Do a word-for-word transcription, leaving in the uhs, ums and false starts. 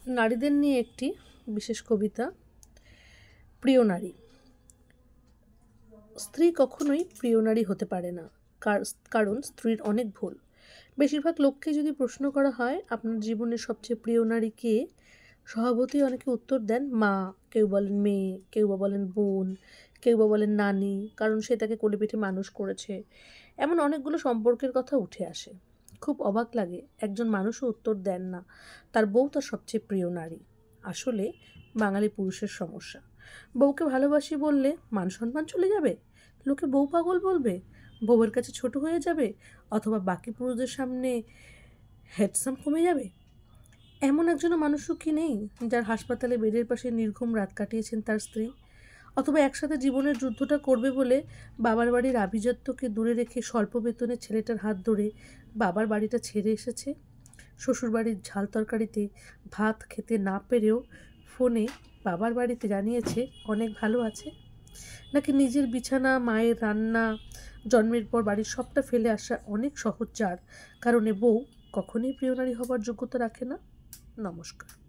নারীদের নিয়ে একটি বিশেষ কবিতা। প্রিয় নারী। স্ত্রী কখনোই প্রিয় নারী হতে পারে না, কারণ স্ত্রীর অনেক ভুল। বেশিরভাগ লোককে যদি প্রশ্ন করা হয় আপনার জীবনের সবচেয়ে প্রিয় নারী কে, স্বভাবতই অনেকে উত্তর দেন মা, কেউ বলেন মেয়ে, কেউ বা বলেন বোন, কেউ বা বলেন নানি, কারণ সে তাকে কোলে পিঠে মানুষ করেছে। এমন অনেকগুলো সম্পর্কের কথা উঠে আসে। খুব অবাক লাগে একজন মানুষও উত্তর দেন না তার বউ তার সবচেয়ে প্রিয় নারী। আসলে বাঙালি পুরুষের সমস্যা। বউকে ভালোবাসি বললে মান সম্মান চলে যাবে, লোকে বউ পাগল বলবে, বউয়ের কাছে ছোট হয়ে যাবে, অথবা বাকি পুরুষদের সামনে হ্যান্ডসাম কমে যাবে। এমন একজনও মানুষও কি নেই যার হাসপাতালে বেডের পাশে নির্ঘুম রাত কাটিয়েছেন তার স্ত্রী, অথবা একসাথে জীবনের যুদ্ধটা করবে বলে বাবার বাড়ির আভিজাত্যকে দূরে রেখে স্বল্প বেতনে ছেলেটার হাত ধরে বাবার বাড়িটা ছেড়ে এসেছে। শ্বশুরবাড়ির ঝাল তরকারিতে ভাত খেতে না পেরেও ফোনে বাবার বাড়িতে জানিয়েছে অনেক ভালো আছে। নাকি নিজের বিছানা, মায়ের রান্না, জন্মের পর বাড়ির সবটা ফেলে আসা অনেক সহজ, যার কারণে বউ কখনোই প্রিয় নারী হবার যোগ্যতা রাখে না। নমস্কার।